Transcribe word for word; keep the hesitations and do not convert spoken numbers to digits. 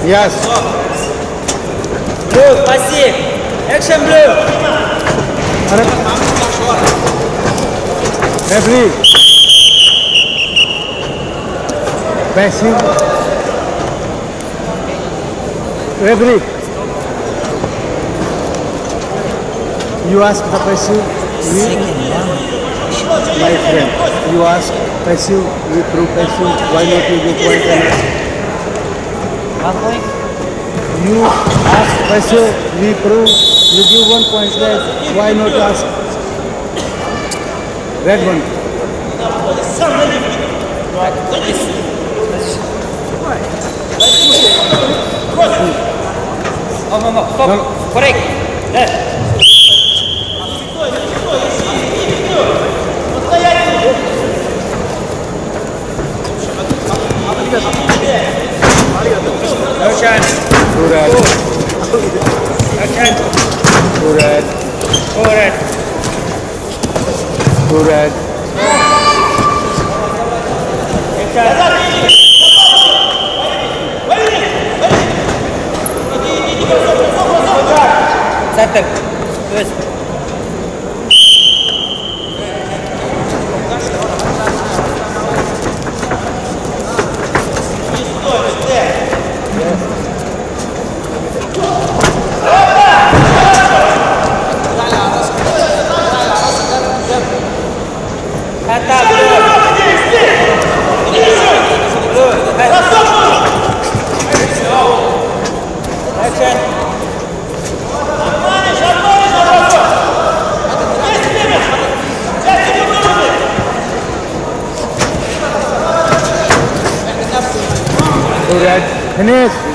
Yes. Blue, passive. Action blue. Referee. Passive. Referee. You ask the passive. We, my friend. You ask passive. We prove passive. Why not you give point and One point. you ask passive. We prove. You give one point. Right? Why not ask? Red one. Oh, no, no, stop. No. Correct. Left. No chance. Two red. No chance. Two red. Go red. Two red. No chance. Center. Yes. Two red. Finish.